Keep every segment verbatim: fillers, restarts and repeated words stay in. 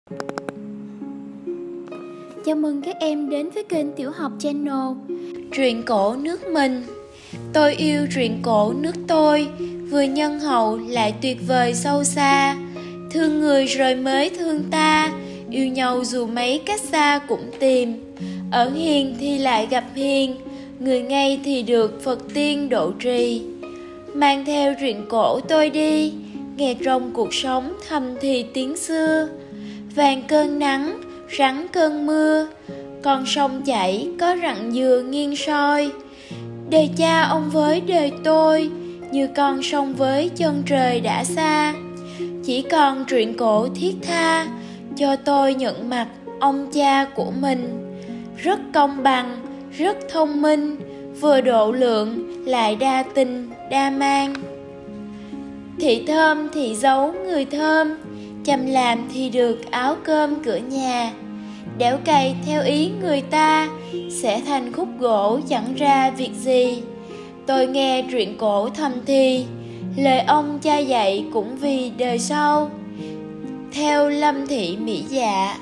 Chào mừng các em đến với kênh Tiểu học Channel. Truyện cổ nước mình. Tôi yêu truyện cổ nước tôi, vừa nhân hậu lại tuyệt vời sâu xa. Thương người rồi mới thương ta, yêu nhau dù mấy cách xa cũng tìm. Ở hiền thì lại gặp hiền, người ngay thì được Phật tiên độ trì. Mang theo truyện cổ tôi đi, nghe trong cuộc sống thầm thì tiếng xưa. Vàng cơn nắng, rắn cơn mưa, con sông chảy có rặng dừa nghiêng soi. Đời cha ông với đời tôi, như con sông với chân trời đã xa. Chỉ còn truyện cổ thiết tha, cho tôi nhận mặt ông cha của mình. Rất công bằng, rất thông minh, vừa độ lượng lại đa tình đa mang. Thị thơm thì giấu người thơm, chăm làm thì được áo cơm cửa nhà. Đẽo cày theo ý người ta, sẽ thành khúc gỗ chẳng ra việc gì. Tôi nghe truyện cổ thầm thì, lời ông cha dạy cũng vì đời sau. Theo Lâm Thị Mỹ Dạ.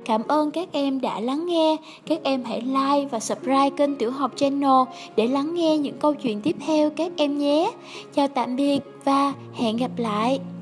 Cảm ơn các em đã lắng nghe. Các em hãy like và subscribe kênh Tiểu học Channel để lắng nghe những câu chuyện tiếp theo các em nhé. Chào tạm biệt và hẹn gặp lại.